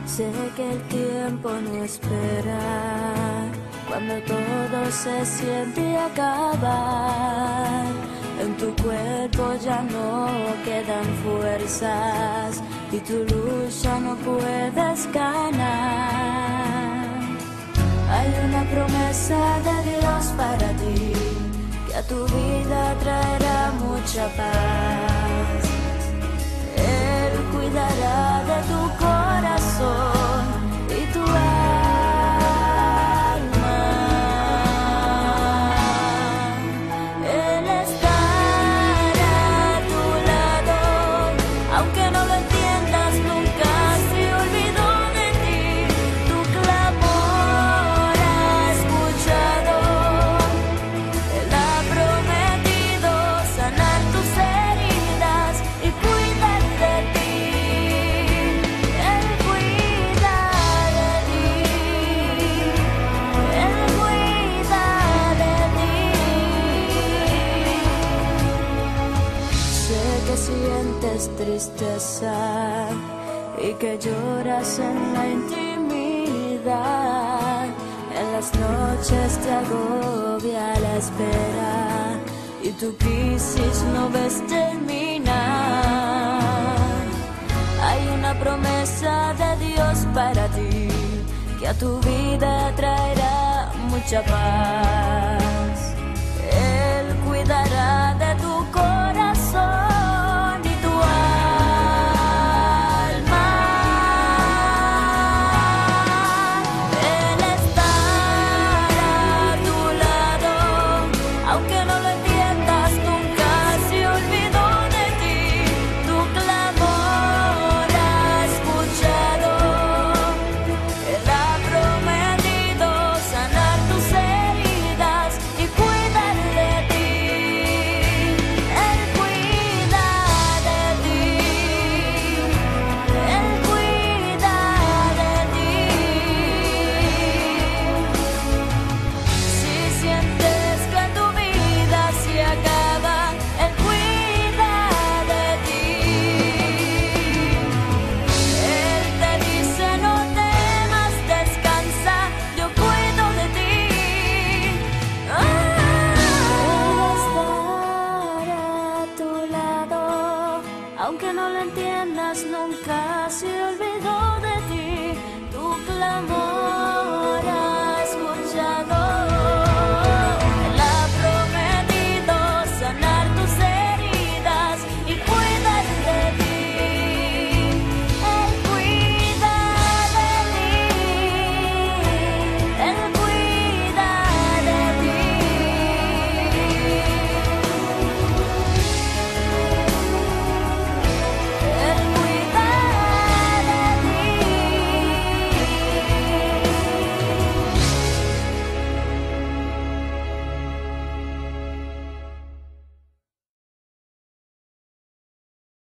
Sé que el tiempo no espera, cuando todo se siente acabar. En tu cuerpo ya no quedan fuerzas y tu luz ya no puedes ganar. Hay una promesa de Dios para ti, que a tu vida traerá mucha paz. Él cuidará de tu corazón y tu alma. Él estará a tu lado, aunque no lo entiendas, nunca se olvidó de ti. Tu clamor ha escuchado. Él ha prometido sanar tus heridas y cuidar de ti. Él cuida de ti. Él cuida de ti. Sé que sientes tristeza y que lloras en la intimidad. En las noches te agobia la espera y tu crisis no ves terminar. Hay una promesa de Dios para ti, que a tu vida traerá mucha paz. Él cuidará de tu